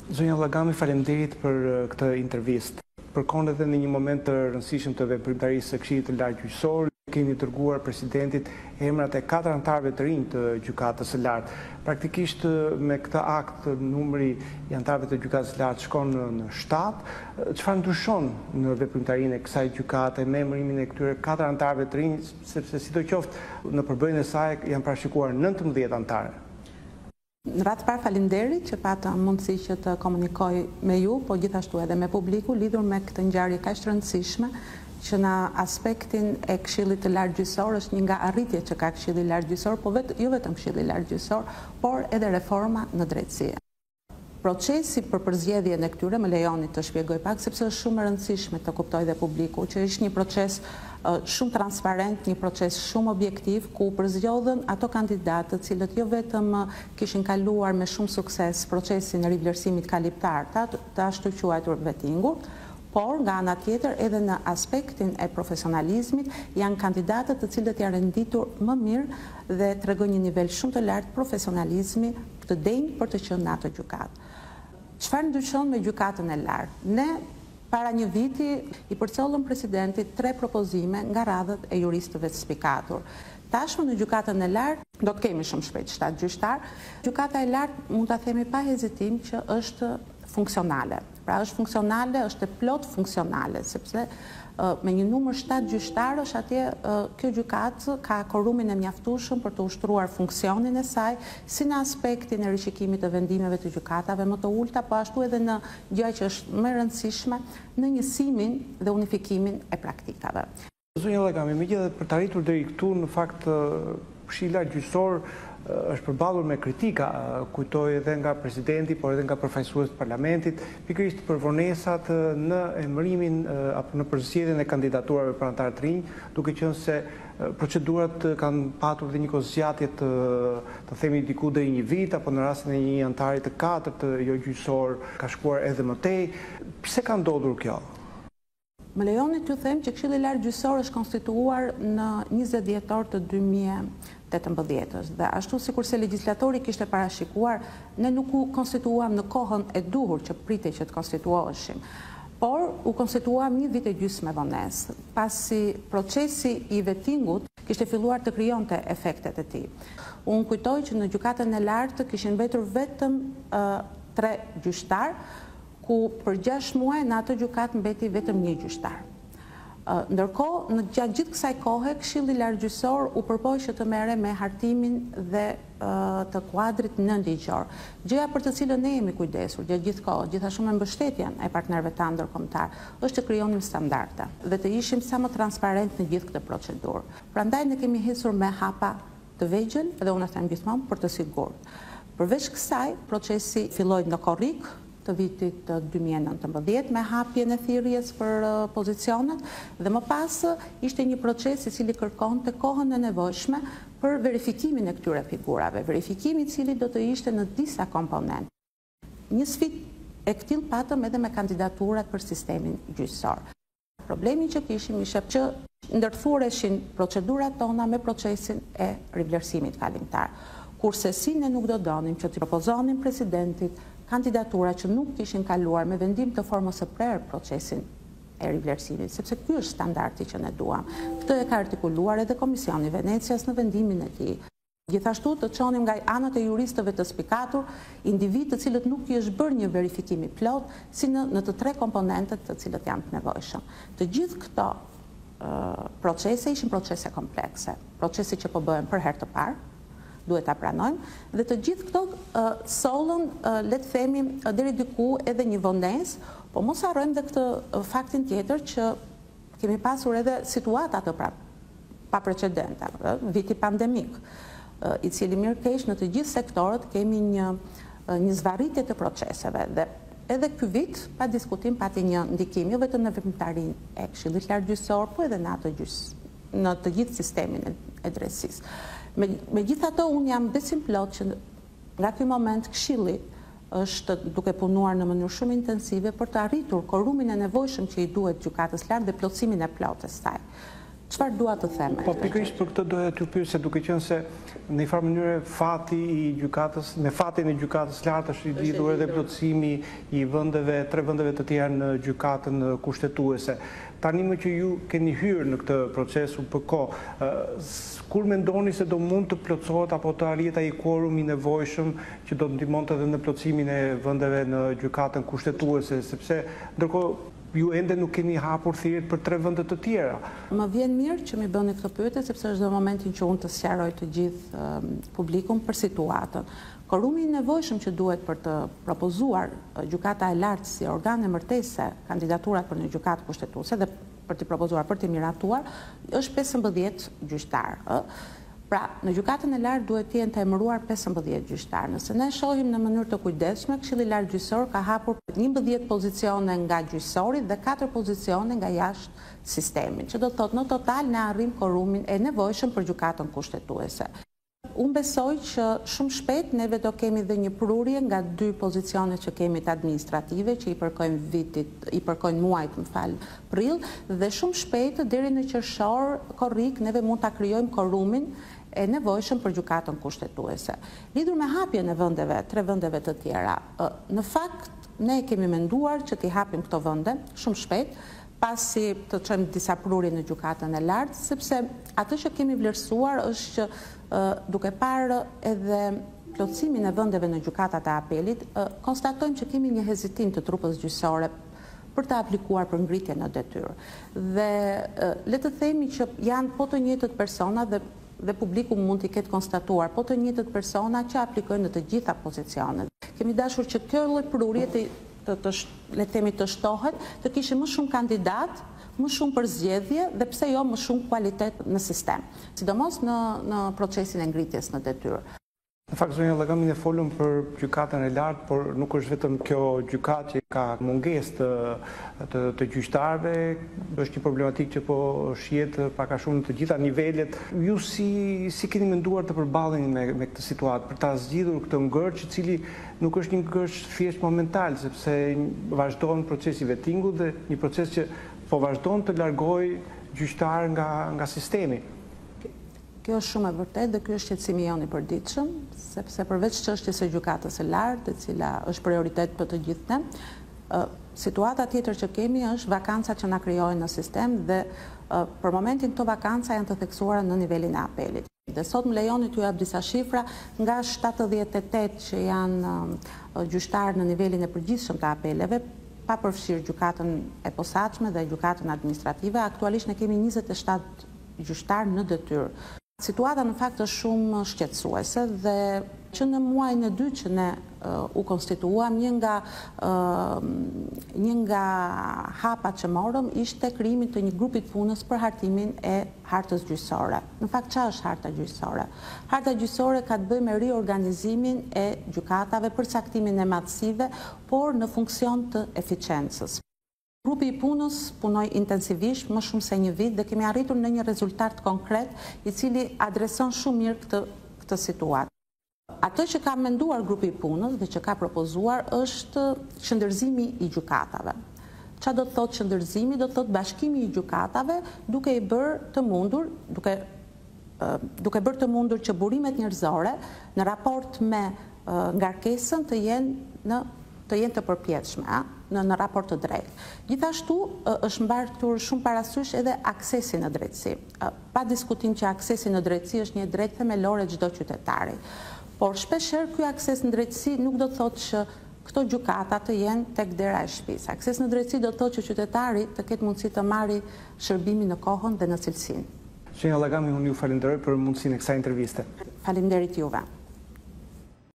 Zonja Llagami, faleminderit për këtë intervistë. Përkon edhe në një moment të rëndësishëm të veprimtarisë së Këshillit të Lartë Gjyqësor, kemi dërguar presidentit emrat e 4 anëtarëve të rinj të Gjykatës së Lartë. Praktikisht me këtë akt numri i anëtarëve të Gjykatës së Lartë shkon në 7. Çfarë ndryshon në veprimtarinë e kësaj gjykate me emërimin e këtyre 4 anëtarëve të rinj, sepse sidoqoftë në përbërjen e saj janë parashikuar 19 anëtarë? Në ratë parë faleminderit që pata mundësi që të komunikoj me ju, po gjithashtu edhe me publiku, lidhur me këtë ngjarje kaq të rëndësishme, që në aspektin e Këshillit të Lartë Gjyqësor është një nga arritjet që ka Këshilli i Lartë Gjyqësor, po jo vetëm Këshilli i Lartë Gjyqësor, por edhe reforma në drejtësi. Procesi për përzgjedhjen e këtyre, më lejoni të shpjegoj pak, sepse është shumë e rëndësishme të kuptoj dhe publiku, që është një proces shumë transparent, një proces shumë objektiv, ku përzgjedhen ato kandidatë të cilët jo vetëm kishin kaluar me shumë sukses procesin e rivlerësimit kaliptar, të ashtu quajtur vettingur, por nga ana tjetër edhe në aspektin e profesionalizmit janë kandidatët të cilët janë renditur më mirë dhe tregon një nivel shumë të lartë profesionalizmi të denjë për të qenë në atë gjykatë. Çfarë ndryshon me gjykatën e lartë? Ne para një viti i përcollëm presidentit 3 propozime nga radhët e juristëve të spikatur. Tashmë në gjykatën e lartë do të kemi shumë shpejt 7 gjyqtar. Gjykata e lartë mund ta themi pa hezitim që është funksionale. Pra është funksionale, është e plot funksionale, sepse me një numër 7 gjyqtarësh atje kjo gjykatë ka korumin e mjaftueshëm për të ushtruar funksionin e saj, si në aspektin e rishikimit të vendimeve të gjykatave më të ulta, po ashtu edhe në gjë që është më e rëndësishme, në njësimin dhe unifikimin e praktikave. Zonja Llagami, megjithatë për të arritur deri këtu, në fakt Këshilli i Lartë Gjyqësor është përballur me kritika, kujtoj edhe nga presidenti, por edhe nga përfaqësues të parlamentit, pikërisht për vonesat në emërimin apo në përzgjedhjen e kandidaturave për anëtarë të rinj, duke qenë se procedurat kanë patur dhe një kohë zgjatje të themi diku deri një vit, apo në rastin e një anëtari të 4 të jo gjyqësor ka shkuar edhe më tej. Pse ka ndodhur kjo? Më lejoni t'ju them që Këshilli i Lartë Gjyqësor është konstituuar në 20 dhjetor të 2018 dhe ashtu sikurse legjislatori kishte parashikuar, ne nuk u konstituuam në kohën e duhur që pritej që të konstituoheshim, por u konstituuam një vit e gjysmë me vonesë, pasi procesi i vettingut kishte filluar të krijonte efektet e tij. Unë kujtoj që në gjykatën e lartë kishin mbetur vetëm 3 gjyqtar, ku për 6 muaj në atë gjykatë mbeti vetëm 1 gjyqtar. Ndërkohë, në gjatë gjithë kësaj kohe, Këshilli i Lartë Gjyqësor u përpoq që të merre me hartimin dhe të kuadrit nënligjor. Gjëja për të cilën ne jemi kujdesur gjatë gjithë kohës, gjithashtu me mbështetjen e partnerëve tanë ndërkombëtar, është të krijonim standarde dhe të ishim sa më transparent në gjithë këtë procedurë. Prandaj ne kemi hecur me hapa të vegjël dhe unë them gjithmonë për të sigurt. Përveç kësaj, procesi filloi në korrik të vitit 2019 me hapjen e thirrjes për pozicionet dhe më pas ishte një proces i cili kërkonte kohën e nevojshme për verifikimin e këtyre figurave, verifikimi i cili do të ishte në disa komponentë. Një sfidë e këtill patëm edhe me kandidaturat për sistemin gjyqësor. Problemi që kishim ishte që ndërthureshin procedurat tona me procesin e rivlerësimit kalimtar. Kurse si ne nuk do donim që të propozonim presidentit kandidatura që nuk kishin kaluar me vendim të formës së prerë procesin e rivlerësimit, sepse ky është standardi që ne duam. Këtë e ka artikuluar edhe Komisioni i Venecias në vendimin e tij. Gjithashtu të çonim nga anët e juristëve të spikatur individ të cilët nuk i është bërë një verifikim i plot si në të 3 komponentët të cilët janë të nevojshëm. Të gjithë këto procese ishin procese komplekse, procese që po bëhen për herë të parë, duhet ta pranojmë, dhe të gjithë këto sollën, le të themi, deri diku edhe një vonesë, po mos harrojmë dhe këtë faktin tjetër që kemi pasur edhe situata të pa precedente, viti pandemik, i cili mirë keq në të gjithë sektorët kemi një zvarritje të proceseve dhe edhe ky vit pa diskutim pati një ndikim jo vetëm në veprimtarinë e Këshillit Lartë Gjyqësor, po edhe në të gjithë sistemin e drejtësisë. Megjithatë, unë jam besim plot që nga ky moment Këshilli është duke punuar në mënyrë shumë intensive për të arritur korumin e nevojshëm që i duhet gjykatës lartë dhe plotësimin e plotë të saj. Çfarë dua të them? Po pikërisht për këtë doja t'ju pyes, se duke qenë se në një farë mënyrë fati i gjykatës, me fatin e gjykatës lartë është i lidhur edhe plotësimi i vendeve, 3 vendeve të tjera në gjykatën kushtetuese. Tani më që ju keni hyrë në këtë proces për kohë, kur mendoni se do mund të plotësohet apo të arrihet ai quorum i nevojshëm që do të ndihmonte edhe në plotësimin e vendeve në gjykatën kushtetuese, sepse ndërkohë ju ende nuk keni hapur thirrjet për 3 vende të tjera. Më vjen mirë që mi bëni këtë pyetje, sepse është dhe momentin që unë të sqaroj të gjithë publikun për situatën. Quorumi i nevojshëm që duhet për të propozuar gjykata e lartë si organ e martese kandidaturat për në gjykatë kushtetuese dhe për të propozuar për të miratuar është 15 gjyqtarë. Pra, në gjykatën e lartë duhet të jenë të emëruar 15 gjyqtarë. Nëse ne shohim në mënyrë të kujdesshme, Këshilli i Lartë Gjyqësor ka hapur 11 pozicione nga gjyqësorit dhe 4 pozicione nga jashtë sistemin, që do të thotë në total ne arrim quorumin e nevojshëm për gjykatën kushtetuese. Unë besoj që shumë shpejt neve do kemi dhe një prurje nga 2 pozicione që kemi të administrative, që i përkojnë muajt, prill, dhe shumë shpejt deri në qershor korrik neve mund ta krijojmë quorumin e nevojshëm për gjykatën kushtetuese. Lidhur me hapjen e vendeve, 3 vendeve të tjera, në fakt ne kemi menduar që t'i hapim këto vende shumë shpejt, pasi të çojmë disa prurje në gjykatën e lartë, sepse atë që kemi vlerësuar është që duke parë edhe plotësimin e vendeve në gjykatat e apelit, konstatojmë që kemi një hezitim të trupës gjyqësore për të aplikuar për ngritje në detyrë. Dhe le të themi që janë po të njëjtët persona dhe publiku mund t'i ketë konstatuar po të njëjtët persona që aplikojnë në të gjitha pozicionet. Kemi dashur që kjo lloj prurje le të themi të shtohet, të kishte më shumë kandidat, më shumë përzgjedhje dhe pse jo më shumë kualitet në sistem, sidomos në procesin e ngritjes në detyrë. Në fakt, zonja Llagami, ne folëm për gjykatën e lartë, por nuk është vetëm kjo gjykatë që ka mungesë të gjyqtarëve, është një problematikë që po shihet pak a shumë në të gjitha nivelet. Ju si keni menduar të përballeni me këtë situatë për ta zgjidhur këtë ngërç, i cili nuk është një ngërç thjesht momental, sepse vazhdon procesi vettingu dhe një proces që po vazhdon të largojë gjyqtarë nga sistemi. Kjo është shumë e vërtetë dhe ky është shqetësimi jon i përditshëm, sepse përveç çështjes së gjykatës së lartë, e cila është prioritet për të gjithë ne, situata tjetër që kemi është vakancat që na krijohen në sistem dhe për momentin këto vakanca janë të theksuara në nivelin e apelit. Dhe sot më lejoni t'ju jap disa shifra nga 78 që janë gjyqtarë në nivelin e përgjithshëm të apeleve, pa përfshirë gjykatën e posaçme dhe gjykatën administrative, aktualisht ne kemi 27 gjyqtarë në detyrë. Situata në fakt është shumë shqetësuese dhe që në muajin e dytë që ne u konstituam, një nga hapat që morëm ishte krijimi të një grupi të punës për hartimin e hartës gjyqësore. Në fakt çfarë është harta gjyqësore? Harta gjyqësore ka të bëjë me riorganizimin e gjykatave, përcaktimin e madhësive, por në funksion të eficiencës. Grupi i punës punoi intensivisht më shumë se një vit dhe kemi arritur në një rezultat konkret i cili adreson shumë mirë këtë situatë. Atë që ka menduar grupi i punës dhe që ka propozuar është qëndërzimi i gjykatave. Çfarë do të thotë qëndërzimi? Do të thotë bashkimi i gjykatave duke i bërë të mundur, duke bërë të mundur që burimet njerëzore në raport me ngarkesën të jenë të përpjetshme, në raport të drejtë. Gjithashtu është mbartur shumë parasysh edhe aksesi në drejtësi. Pa diskutim që aksesi në drejtësi është një drejtë themelore çdo qytetari. Por shpeshherë ky akses në drejtësi nuk do të thotë që këto gjykata të jenë tek dera e shtëpisë. Akses në drejtësi do të thotë që qytetari të ketë mundësi të marrë shërbimin në kohën dhe në cilësinë. Zonja Llagami, unë ju falenderoj për mundësinë e kësaj interviste. Faleminderit juve.